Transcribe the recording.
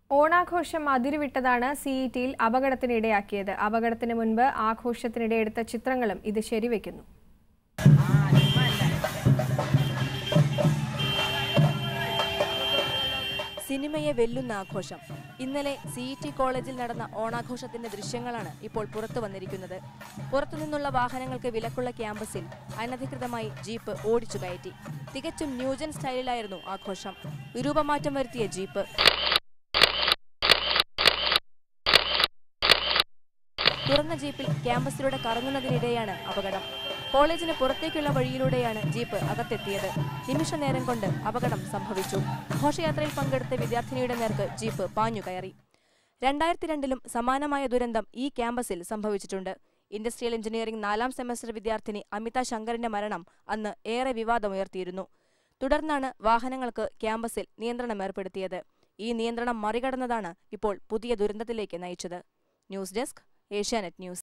ഓണാഘോഷം അതിരുവിട്ടതാണ് സിഇടിയിൽ അപകടത്തിനിടയാക്കിയത്. അപകടത്തിന് മുൻപ് ആഘോഷത്തിനിടെ എടുത്ത ചിത്രങ്ങളും ഇത് ശരിവെക്കുന്നു. സിനിമയെ വെല്ലുന്ന ആഘോഷം. ഇന്നലെ സിഇടി കോളേജിൽ നടന്ന ഓണാഘോഷത്തിന്റെ ദൃശ്യങ്ങളാണ് ഇപ്പോൾ പുറത്തു വന്നിരിക്കുന്നത്. പുറത്തുനിന്നുള്ള വാഹനങ്ങൾക്ക് വിലക്കുള്ള ക്യാമ്പസിൽ അനധികൃതമായി ജീപ്പ് ഓടിച്ചു കയറ്റി. തികച്ചും ന്യൂജൻ സ്റ്റൈലിലായിരുന്നു ആഘോഷം. രൂപമാറ്റം വരുത്തിയ ജീപ്പ്. തുറന്ന ജീപ്പിൽ ക്യാമ്പസിലൂടെ കറങ്ങുന്നതിനിടെയാണ് അപകടം. കോളേജിന് പുറത്തേക്കുള്ള വഴിയിലൂടെയാണ് ജീപ്പ് അകത്തെത്തിയത്. നിമിഷ നേരം കൊണ്ട് അപകടം സംഭവിച്ചു. ഘോഷയാത്രയിൽ പങ്കെടുത്ത വിദ്യാർത്ഥിനിയുടെ നേർക്ക് ജീപ്പ് പാഞ്ഞുകയറി. 2002 സമാനമായ ദുരന്തം ഈ ക്യാമ്പസിൽ സംഭവിച്ചിട്ടുണ്ട്. ഇൻഡസ്ട്രിയൽ എഞ്ചിനീയറിംഗ് 4ാം സെമസ്റ്റർ വിദ്യാർത്ഥിനി അമിത ശങ്കറിന്റെ മരണം അന്ന് ഏറെ വിവാദമുയർത്തിയിരുന്നു. തുടർന്നാണ് വാഹനങ്ങൾക്ക് ക്യാമ്പസിൽ നിയന്ത്രണം ഏർപ്പെടുത്തിയത്. ഈ നിയന്ത്രണം മറികടന്നതാണ് ഇപ്പോൾ പുതിയ ദുരന്തത്തിലേക്ക് നയിച്ചത്. News desk, Asianet news.